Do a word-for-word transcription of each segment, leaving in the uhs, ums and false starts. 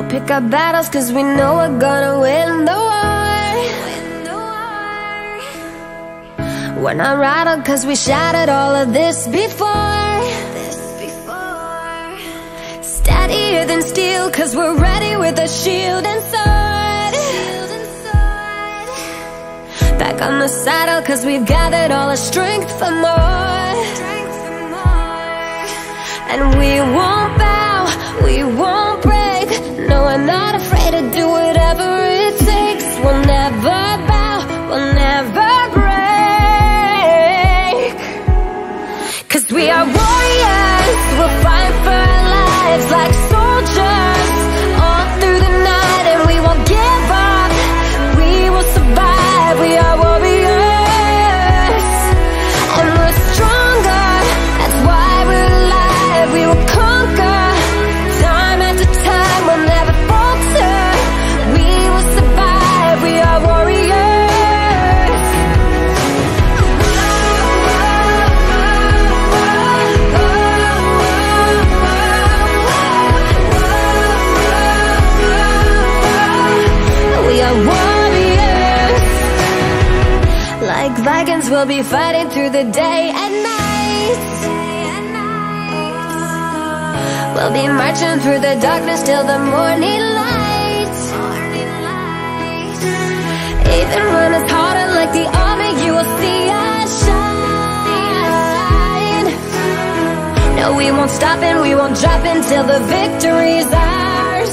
Pick our battles cause we know we're gonna win the war. We're not rattled cause we shattered all of this before. Steadier than steel cause we're ready with a shield and sword. Back on the saddle cause we've gathered all our strength for more. And we won't bow, we won't break. No, we're not afraid to do whatever it takes. We'll never bow, we'll never break. Cause we are warriors, we'll fight for our lives like soldiers all through the night. And we won't give up, we will survive. We are warriors, and we're stronger, that's why we're alive. We will conquer, time after time, we'll never falter. We will survive, we are warriors. We are warriors. Like Vikings, we'll be fighting through the day and night. We'll be marching through the darkness till the morning light. Even when it's harder like the army, you will see us shine. No, we won't stop and we won't drop until the victory's ours.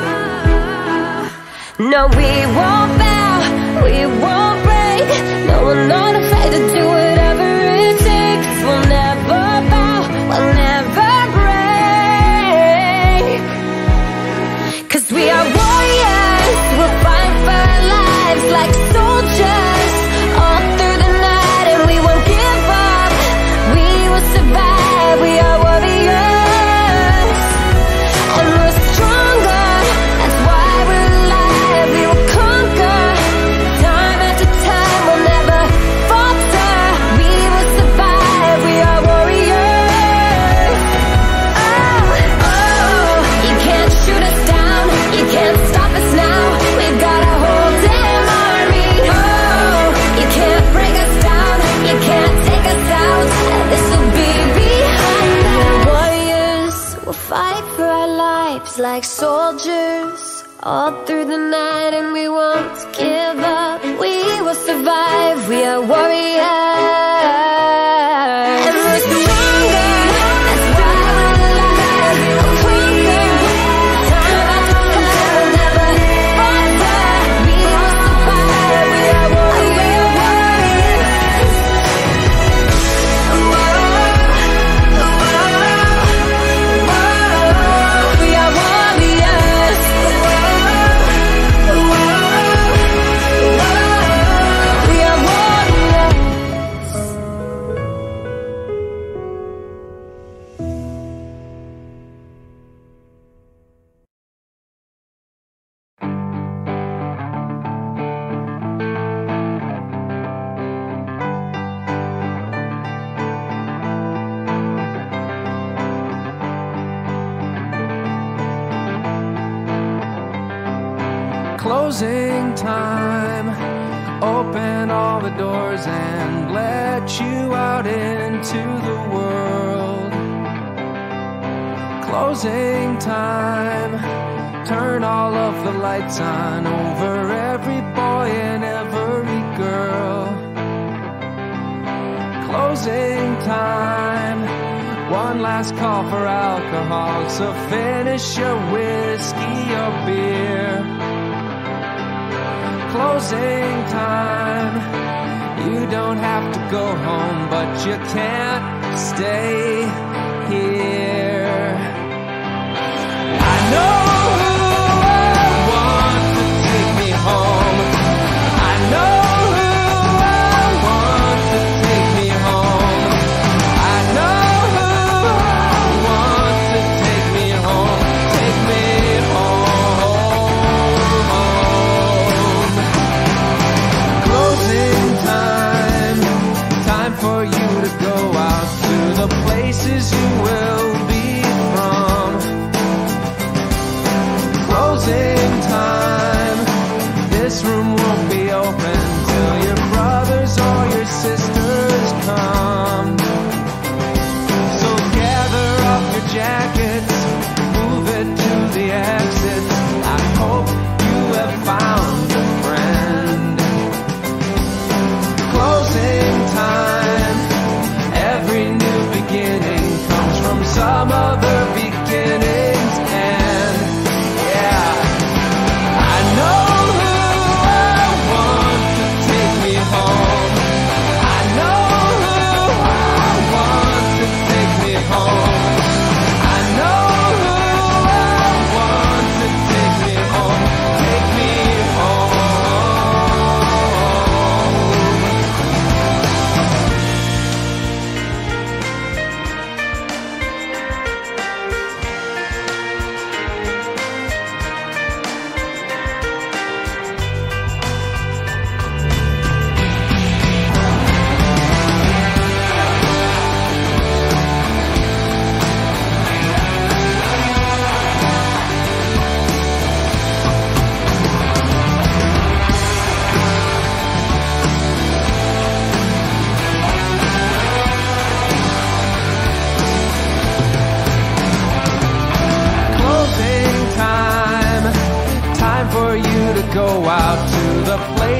No, we won't bow, we won't break. No, we're not afraid to do whatever it takes. We'll never bow, we'll never break. Cause we are warriors, we'll fight for our lives like soldiers all through the night. And we won't give up, we will survive. We are warriors, and we're stronger, that's why we're alive. We will conquer, time after time, we'll never falter. We will survive, we are warriors. Oh, oh, you can't shoot us down, you can't stop us now. We've got a whole damn army. Oh, you can't break us down, you can't take us out. This will be behind us. We're warriors, we'll fight for our lives like soldiers all through the night. And we won't give up, we will survive. We are warriors, and we're stronger, that's why we're alive. We will conquer, time after time, we'll never falter. We will survive, we are warriors. We are warriors. We are Closing time, open all the doors and let you out into the world. Closing time, turn all of the lights on over every boy and every girl. Closing time, one last call for alcohol, so finish your whiskey or beer. Closing time, you don't have to go home, but you can't stay here. I know who I want to take me home. I know who I want to take me home. I know who I want to take me home. Take me home. Closing time, time for you to go out to the places you will be from.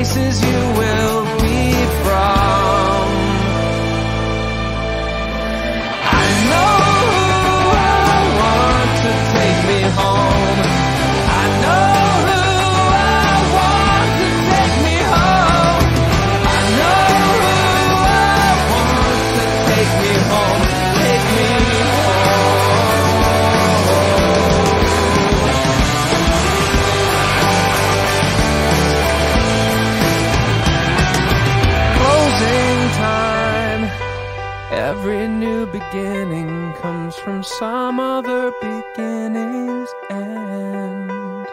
places you will be from. I know who I want to take me home. I know who I want to take me home. I know who I want to take me home. Take me every new beginning comes from some other beginning's end.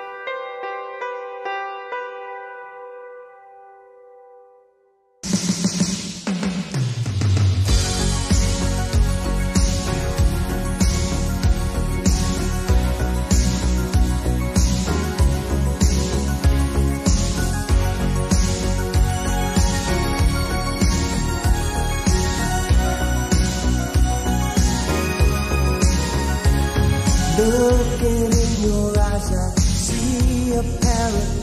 Looking in your eyes, I see a paradise.